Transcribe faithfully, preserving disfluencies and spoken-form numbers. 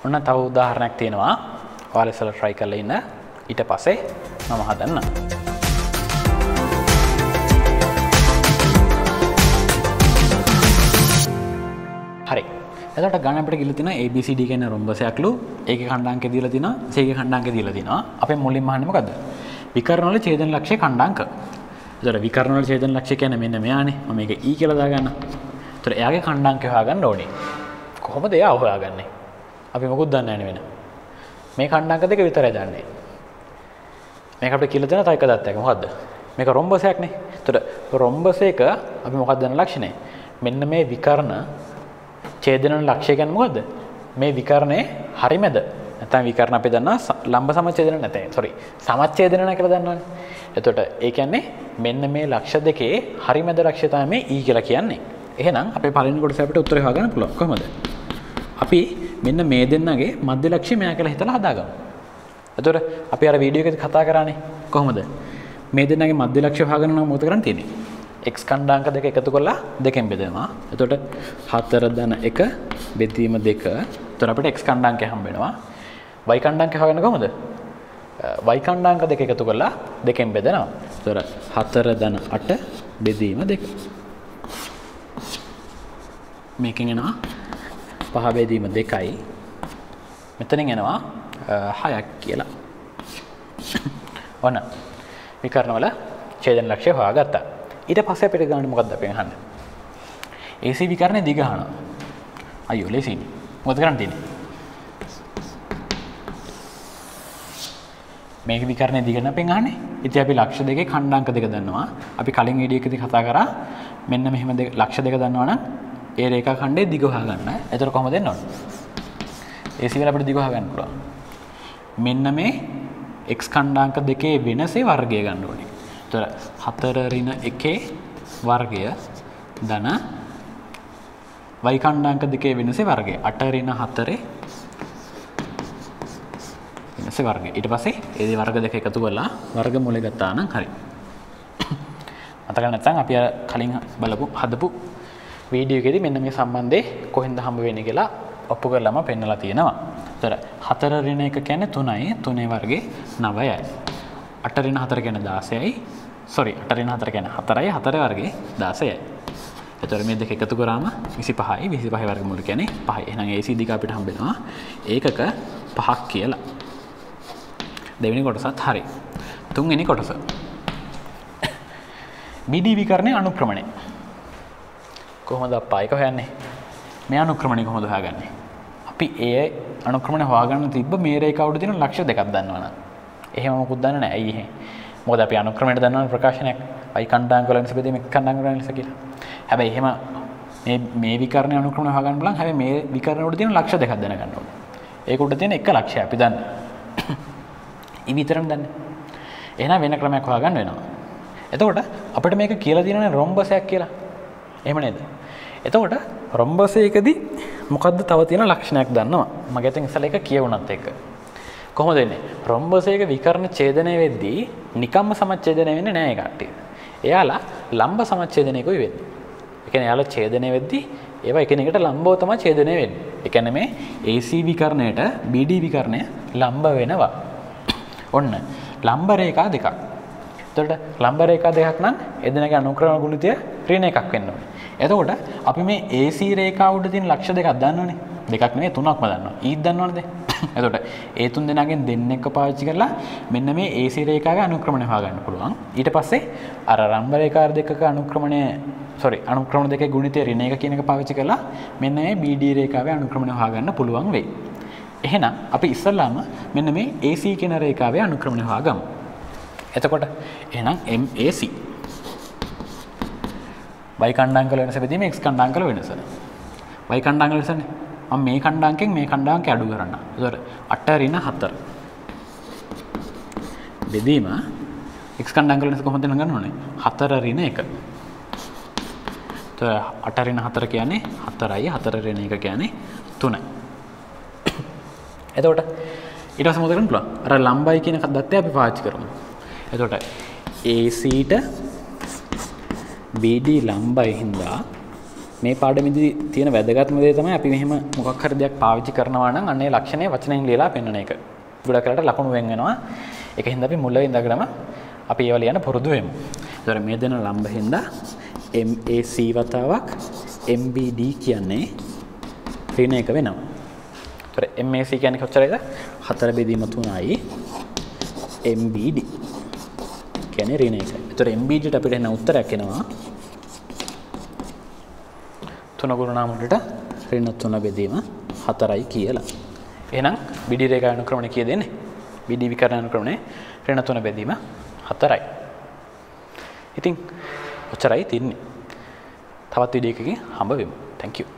ඔන්න තව උදාහරණයක් තියෙනවා. ඔයාලා ඉස්සෙල්ලා try කරලා ඉන්න. ඊට පස්සේ මම හදන්න. හරි. එතකොට ගණන් අපිට ගිහලා තියෙනවා A B C D කියන රොම්බසයක්ලු. ඒකේ khණ්ඩාංකය දීලා තිනවා. C ගේ khණ්ඩාංකය දීලා තිනවා. අපි මුලින්ම අහන්නේ මොකද්ද? විකර්ණ වල ඡේදන ලක්ෂ්‍ය khණ්ඩාංක. එතකොට විකර්ණ වල ඡේදන ලක්ෂ්‍ය කියන්නේ මෙන්න මෙයානේ. මම මේක E කියලා දාගන්න. එතකොට එයාගේ khණ්ඩාංකය හොයාගන්න ඕනේ. කොහොමද එයා හොයාගන්නේ? අපි මොකුත් දන්නේ නැහැ වෙන. මේ khණ්ඩාංක දෙක විතරයි දන්නේ. මේක අපිට කියලා දෙන තව එක දත්තයක් මොකද්ද? මේක රොම්බසයක් නේ. එතකොට රොම්බසයක අපි මොකක්ද දන්න ලක්ෂණය? මෙන්න මේ විකර්ණ ඡේදන ලක්ෂ්‍ය කියන්නේ මොකද්ද? මේ විකර්ණේ හරිමැද? නැත්නම් විකර්ණ අපි දන්නවා ලම්බ සමච්ඡේදන නැතේ. sorry. සමච්ඡේදන නැහැ කියලා දන්නවනේ. එතකොට ඒ කියන්නේ මෙන්න මේ ලක්ෂ්‍ය දෙකේ හරිමැද ලක්ෂ්‍ය තමයි මේ E කියලා කියන්නේ. එහෙනම් අපේ පළවෙනි කොටසේ අපිට උත්තරය හොයාගන්න පුළුවන්. කොහොමද? අපි මෙන්න මේ දෙන්නගේ මධ්‍ය ලක්ෂ්‍ය මෙයා කියලා හිතලා හදාගමු. එතකොට අපි අර වීඩියෝ එකේදී කතා කරානේ කොහොමද? මේ දෙන්නගේ මධ්‍ය ලක්ෂ්‍ය හොයාගන්න නම් මොකද කරන්න තියෙන්නේ? x khණ්ඩාංක දෙක එකතු කරලා දෙකෙන් බෙදනවා. එතකොට හතර ධන එක බෙදීම දෙක. එතකොට අපිට x khණ්ඩාංකය හම්බ වෙනවා. y khණ්ඩාංකය හොයන්න කොහොමද? y khණ්ඩාංක දෙක එකතු කරලා දෙකෙන් බෙදනවා. එතකොට හතර ධන අට බෙදීම දෙක. මේකෙන් එනවා පහ බෙදීම දෙකයි. මෙතනින් එනවා හයක් කියලා. ඔන්න විකර්ණ වල ඡේදන ලක්ෂ්‍ය හොයාගත්තා. ඊට පස්සේ අපිට ගන්න මොකක්ද අපි අහන්නේ? A C විකර්ණේ දිග අහනවා. අයියෝ ලේසියි. මොකද කරන්න තියෙන්නේ? මේක විකර්ණේ දිග නම් අපෙන් අහන්නේ. ඉතින් අපි ලක්ෂ්‍ය දෙකේ khණ්ඩාංක දෙක දන්නවා. අපි කලින් වීඩියෝ එකේදී කතා කරා මෙන්න මෙහෙම දෙක ලක්ෂ්‍ය දෙක දන්නවා නම් ඒ රේඛා ඛණ්ඩයේ දිග හොයාගන්න. එතකොට කොහොමද දෙන්න ඕන? A C වල අපිට දිග හොයාගන්න පුළුවන්. මෙන්න මේ x khණ්ඩාංක දෙකේ වෙනසේ වර්ගය ගන්න ඕනේ. එතකොට හතර ඍණ එකේ වර්ගය ධන y khණ්ඩාංක දෙකේ වෙනසේ වර්ගය අට ඍණ හතරේ වෙනසේ වර්ගය. ඊට පස්සේ ඒ වර්ග දෙක එකතු කරලා වර්ගමූලය ගත්තා නම් හරි. මතක නැත්නම් අපි කලින් බලපු හදපු වීඩියෝ එකේදී මෙන්න මේ සම්බන්ධේ කොහෙන්ද හම්බ වෙන්නේ කියලා ඔප්පු කරලාම පෙන්නලා තියෙනවා. ඒතර හතර ඍණ එක කියන්නේ තුනයි, තුනේ වර්ගේ නවයයි. අට ඍණ හතර කියන්නේ දාසයයි. sorry අට ඍණ හතර කියන්නේ හතරයි, හතරේ වර්ගේ දාසයයි. ඒතර මේ දෙක එකතු කරාම විසිපහයි, විසිපහේ වර්ගමූල කියන්නේ පහයි. එහෙනම් A C දිග අපිට හම්බ වෙනවා ඒකක පහක් කියලා. දෙවෙනි කොටසත් හරි. තුන්වෙනි කොටස B D විකර්ණයේ අනුක්‍රමණය. කොහොමද අප්පා ඒක හොයන්නේ? මේ අනුක්‍රමණය කොහොමද හොයාගන්නේ? අපි ඒ අනුක්‍රමණය හොයාගන්න තිබ්බ මේ රේඛාව උඩ තියෙන ලක්ෂ්‍ය දෙකක් දන්නවනම්. එහෙම මොකුත් දන්නේ නැහැ. ඇයි එහෙම? මොකද අපි අනුක්‍රමණයට දන්නවනේ ප්‍රකාශනයක්. y khණ්ඩාංක වල නිසා බෙදීම x khණ්ඩාංක වල නිසා කියලා. හැබැයි එහෙම මේ මේ විකර්ණයේ අනුක්‍රමණය හොයාගන්න බලන් හැබැයි මේ විකර්ණය උඩ තියෙන ලක්ෂ්‍ය දෙකක් දැනගන්න ඕනේ. ඒක උඩ තියෙන එක ලක්ෂ්‍යය අපි දන්නේ. ඊ විතරම දන්නේ. එහෙනම් වෙන ක්‍රමයක් හොයාගන්න වෙනවා. එතකොට අපිට මේක කියලා තියෙනනේ රොම්බසයක් කියලා. එහෙම නේද? එතකොට රොම්බසයකදී මොකද්ද තව තියෙන ලක්ෂණයක් දන්නවා. මගේ අතින් ඉස්සලා එක කියවුණත් එක. කොහොමද වෙන්නේ? රොම්බසයක විකර්ණ ඡේදනය වෙද්දී නිකම්ම සමච්ඡේදනය වෙන්නේ නැහැ ඒ කට්ටිය. එයාලා ලම්බ සමච්ඡේදනයකුයි වෙන්නේ. ඒ කියන්නේ එයාලා ඡේදනය වෙද්දී ඒවා එකිනෙකට ලම්බව තමයි ඡේදනය වෙන්නේ. ඒ කියන්නේ මේ A C විකර්ණයට B D විකර්ණය ලම්බ වෙනවා. ඔන්න ලම්බ රේඛා දෙකක්. එතකොට ලම්බ රේඛා දෙකක් නම් එදිනගේ අනුක්‍රම ගුණිතය ඍණ එකක් වෙන්න ඕනේ. එතකොට අපි මේ A C රේඛාව උඩ තියෙන ලක්ෂ්‍ය දෙකක් දන්නවනේ. දෙකක් නෙමෙයි තුනක්ම දන්නවා. ඊත් දන්නවනේද? එතකොට ඒ තුන් දෙනාගෙන් දෙන්නෙක්ව පාවිච්චි කරලා මෙන්න මේ A C රේඛාවේ අනුක්‍රමණය හොයාගන්න පුළුවන්. ඊට පස්සේ අර ලම්බ රේඛා දෙකක අනුක්‍රමණය sorry අනුක්‍රමණ දෙකේ ගුණිතය ඍණ එක කියන එක පාවිච්චි කරලා මෙන්න මේ B D රේඛාවේ අනුක්‍රමණය හොයාගන්න පුළුවන් වෙයි. එහෙනම් අපි ඉස්සල්ලාම මෙන්න මේ A C කියන රේඛාවේ අනුක්‍රමණය හොයාගමු. එතකොට එහෙනම් M A C y khණ්ඩාංක වල වෙනස බෙදීම x khණ්ඩාංක වල වෙනස. y khණ්ඩාංක වල වෙනසනේ. මම මේ khණ්ඩාංකයෙන් මේ khණ්ඩාංකය අඩු කරන්න. ඒතකොට අට ඍණ හතර. බෙදීම x khණ්ඩාංක වල වෙනස කොහොමද ගන්න ඕනේ? හතර ඍණ එක. ඒතකොට අට ඍණ හතර කියන්නේ හතරයි, හතර ඍණ එක කියන්නේ තුනයි. එතකොට ඊට පස්සේ මොකද කරන්න පුළුවන්? අර ලම්බයි කියන දත්තය අපි පාවිච්චි කරමු. එතකොට A C ට B D ලම්බයි හින්දා මේ පාඩමේදී තියෙන වැදගත්ම දේ තමයි අපි මෙහෙම මොකක් හරි දෙයක් පාවිච්චි කරනවා නම් අන්නේ ලක්ෂණය වචනෙන් ලියලා පෙන්වන එක. ගොඩක් වෙලාට ලකුණු වෙන් වෙනවා. ඒක හින්දා අපි මුල ඉඳගම අපි ඒවා ලියන්න පුරුදු වෙමු. ඒතර මේ දෙන ලම්බ හින්දා M A C වතාවක් M B D කියන්නේ ඍණ එක වෙනවා. ඒතර M A C කියන්නේ කොච්චරද? හතර බෙදීම තුනයි M B D කියන්නේ ඍණ එක. ඒතර M B D ට අපිට එන උත්තරයක් එනවා තුන ගුණනා මුලට ඍණ තුන බෙදීම හතරයි කියලා. එහෙනම් B D රේඛා අනුක්‍රමණය කීයද එන්නේ? B D විකර්ණ අනුක්‍රමණය ඍණ තුන බෙදීම හතරයි. ඉතින් ඔච්චරයි තින්නේ. තවත් වීඩියෝ එකකින් හම්බ වෙමු. Thank you.